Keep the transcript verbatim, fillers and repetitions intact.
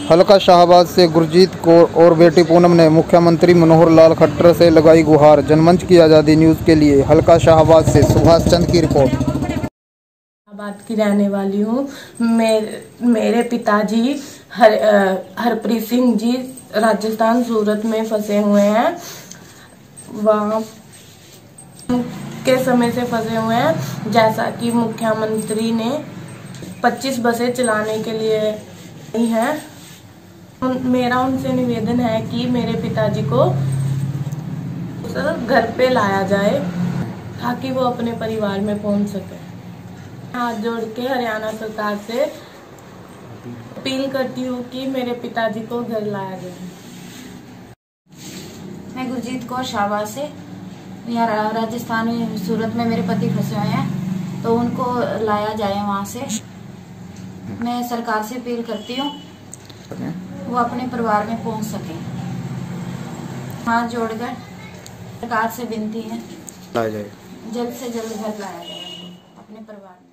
हल्का शाहबाद से गुरजीत कौर और बेटी पूनम ने मुख्यमंत्री मनोहर लाल खट्टर से लगाई गुहार। जनमंच की आज़ादी न्यूज़ के लिए हल्का शाहबाद से सुभाष चंद की रिपोर्ट। शाहबाद की रहने वाली हूँ। मेरे, मेरे पिताजी हर हरप्रीत सिंह जी राजस्थान सूरत में फंसे हुए हैं। वहाँ के समय से फंसे हुए हैं। जैसा कि मुख्यमंत्री ने पच्चीस बसें चलाने के लिए ही है। मेरा उनसे निवेदन है कि मेरे पिताजी को घर पे लाया जाए ताकि वो अपने परिवार में पहुंच सके। हाथ जोड़ के हरियाणा सरकार से अपील करती हूँ कि मेरे पिताजी को घर लाया जाए। मैं गुरजीत कौर शाहबाद से, यहाँ राजस्थान में सूरत में मेरे पति फंसे हुए हैं, तो उनको लाया जाए वहाँ से। मैं सरकार से अपील करती हूँ वो अपने परिवार में पहुँच सके। हाथ जोड़कर सरकार से विनती है जल्द से जल्द घर लाया जाए अपने परिवार में।